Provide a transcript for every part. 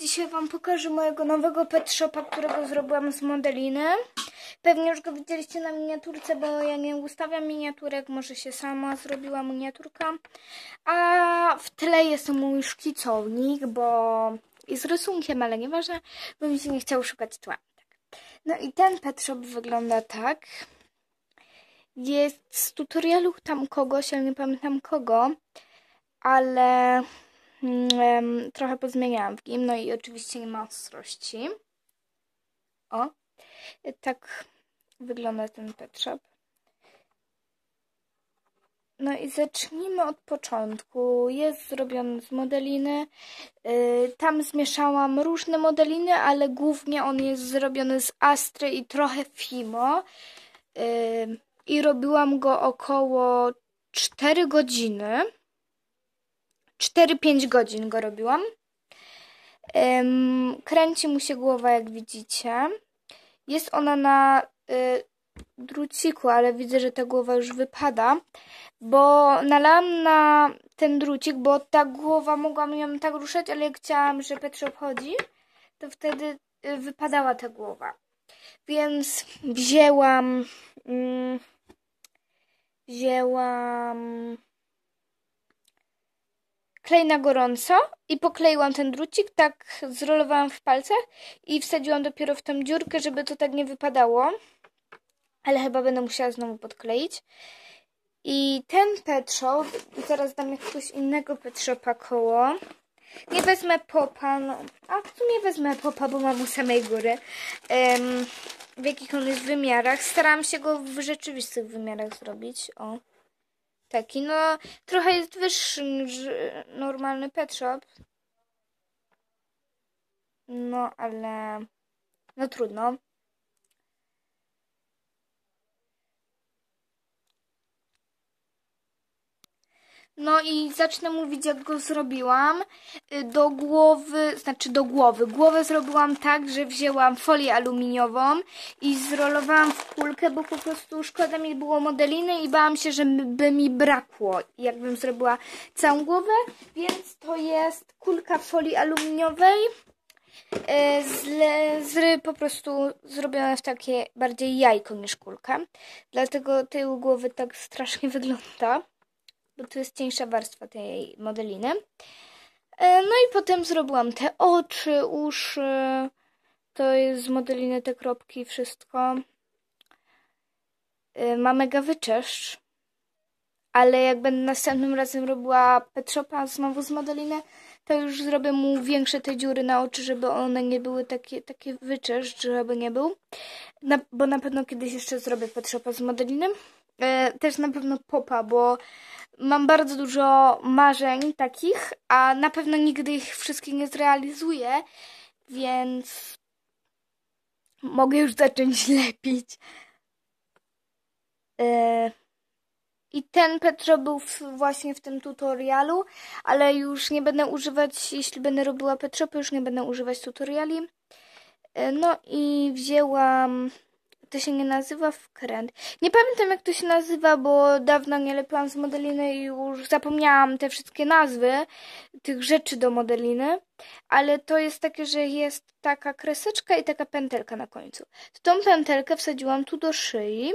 dzisiaj wam pokażę mojego nowego pet shopa, którego zrobiłam z modeliny. Pewnie już go widzieliście na miniaturce, bo ja nie ustawiam miniaturek, może się sama zrobiła miniaturka. A w tle jest mój szkicownik, bo jest rysunkiem, ale nieważne, bo mi się nie chciało szukać tła. No i ten pet shop wygląda tak. Jest z tutorialu tam kogoś, ale nie pamiętam kogo, ale trochę pozmieniałam w nim, no i oczywiście nie ma ostrości. O, tak wygląda ten pet shop. No i zacznijmy od początku. Jest zrobiony z modeliny. Tam zmieszałam różne modeliny, ale głównie on jest zrobiony z Astry i trochę Fimo. I robiłam go około 4 godziny. 4-5 godzin go robiłam. Kręci mu się głowa, jak widzicie. Jest ona na druciku, ale widzę, że ta głowa już wypada, bo nalałam na ten drucik, bo ta głowa, mogłam ją tak ruszać, ale jak chciałam, że pet shop chodzi, to wtedy wypadała ta głowa. Więc wzięłam klej na gorąco i pokleiłam ten drucik, tak zrolowałam w palcach i wsadziłam dopiero w tą dziurkę, żeby to tak nie wypadało. Ale chyba będę musiała znowu podkleić. I ten pet shop, teraz dam jakiegoś innego pet shopa koło. Nie wezmę Popa, no, a w sumie wezmę Popa, bo mam u samej góry. W jakich on jest wymiarach. Starałam się go w rzeczywistych wymiarach zrobić. O, taki, no, trochę jest wyższy niż normalny pet shop. No, ale no trudno. No i zacznę mówić, jak go zrobiłam. Głowę zrobiłam tak, że wzięłam folię aluminiową i zrolowałam w kulkę, bo po prostu szkoda mi było modeliny i bałam się, że by mi brakło, jakbym zrobiła całą głowę. Więc to jest kulka folii aluminiowej, po prostu zrobione w takie bardziej jajko niż kulkę. Dlatego tej głowy tak strasznie wygląda, bo tu jest cieńsza warstwa tej modeliny. No i potem zrobiłam te oczy, uszy. To jest z modeliny te kropki, wszystko. Ma mega wyczeszcz. Ale jak będę następnym razem robiła pet shopa znowu z modeliny, to już zrobię mu większe te dziury na oczy, żeby one nie były takie wyczeszcz, żeby nie był. Bo na pewno kiedyś jeszcze zrobię pet shopa z modeliny. Też na pewno Popa, bo mam bardzo dużo marzeń takich, a na pewno nigdy ich wszystkich nie zrealizuję, więc mogę już zacząć lepić. I ten pet shop był właśnie w tym tutorialu, ale już nie będę używać, jeśli będę robiła pet shopy, już nie będę używać tutoriali. No i wzięłam... To się nie nazywa wkręt. Nie pamiętam, jak to się nazywa, bo dawno nie lepiłam z modeliny i już zapomniałam te wszystkie nazwy tych rzeczy do modeliny. Ale to jest takie, że jest taka kreseczka i taka pętelka na końcu. Tą pętelkę wsadziłam tu do szyi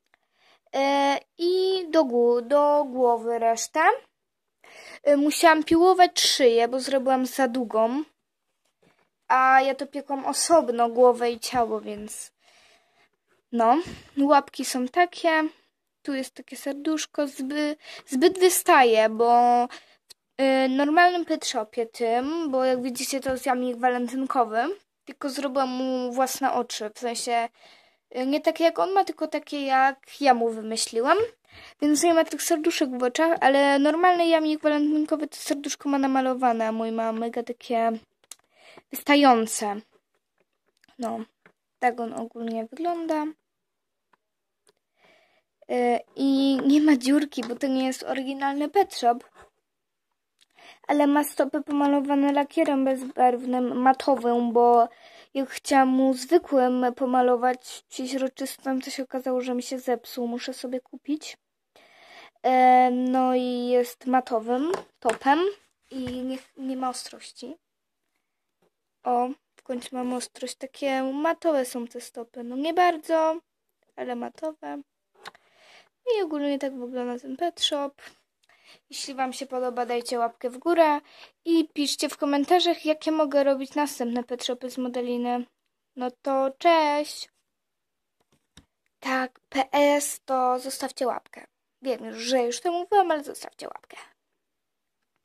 i do głowy resztę. Musiałam piłować szyję, bo zrobiłam za długą. A ja to piekłam osobno, głowę i ciało, więc... No, łapki są takie, tu jest takie serduszko, zbyt wystaje, bo w normalnym pet shopie tym, bo jak widzicie to jest jamnik walentynkowy, tylko zrobiłam mu własne oczy, w sensie nie takie jak on ma, tylko takie jak ja mu wymyśliłam, więc nie ma tych serduszek w oczach, ale normalny jamnik walentynkowy to serduszko ma namalowane, a mój ma mega takie wystające. No, tak on ogólnie wygląda. I nie ma dziurki, bo to nie jest oryginalny pet shop, ale ma stopy pomalowane lakierem bezbarwnym, matowym, bo jak chciałam mu zwykłym pomalować przeźroczystym, to się okazało, że mi się zepsuł, muszę sobie kupić. No i jest matowym topem i nie ma ostrości. O, w końcu mam ostrość. Takie matowe są te stopy. No nie bardzo, ale matowe. I ogólnie tak wygląda ten pet shop. Jeśli Wam się podoba, dajcie łapkę w górę i piszcie w komentarzach, jakie mogę robić następne pet shopy z Modeliny. No to cześć! Tak, PS to zostawcie łapkę. Wiem już, że już to mówiłam, ale zostawcie łapkę.